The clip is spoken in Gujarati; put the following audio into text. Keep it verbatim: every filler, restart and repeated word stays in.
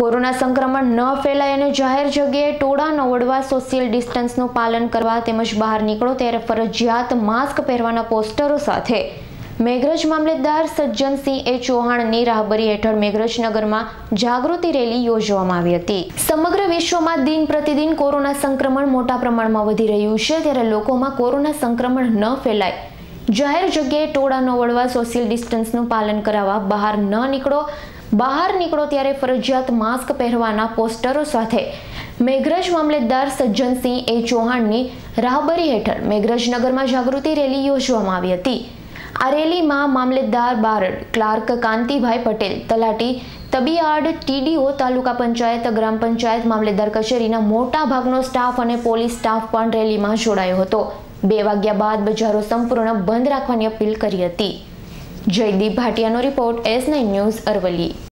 कोरोना संक्रमण न फैलाय अने जाहेर जग्याए टोळा न वळवा सोशियल डिस्टन्सનું પાલન કરવા તેમજ બહાર નીકળો ત્યારે ફરજિયાત માસ્ક પહેરવાના પોસ્ટરો સાથે મેઘરજ મામલતદાર સજ્જનસિંહ એ ચૌહાણની રાહબરી હેઠળ મેઘરજ નગરમાં જાગૃતિ રેલી યોજવામાં આવી હતી। સમગ્ર વિશ્વમાં દિન પ્રતિદિન કોરોના સંક્રમણ મોટા પ્રમાણમાં વધી રહ્યું છે, ત્યારે લોકોમાં કોરોના સંક્રમણ ન ફેલાય જાહેર જગ્યાએ ટોળા ન વળવા સોશિયલ ડિસ્ટન્સનું પાલન કરાવવા બહાર ન નીકળો બહાર નીકળો ત્યારે ફરજિયાત માસ્ક પહેરવાના પોસ્ટરો સાથે મેઘરજ મામલતદાર સજ્જનસિંહ એ ચૌહાણની રાહબરી હેઠળ મેઘરજ નગરમાં જાગૃતિ રેલી યોજવામાં આવી હતી। આ રેલીમાં મામલતદાર બારડ, ક્લાર્ક કાંતિભાઈ પટેલ, તલાટી તબિયાડ, ટીડીઓ, તાલુકા પંચાયત, ગ્રામ પંચાયત, મામલતદાર કચેરીના મોટા ભાગનો સ્ટાફ અને પોલીસ સ્ટાફ પણ રેલીમાં જોડાયો હતો। બે વાગ્યા બાદ બજારો સંપૂર્ણ બંધ રાખવાની અપીલ કરી હતી। જયદીપ ભાટિયાનો report, S nine news, Aravalli.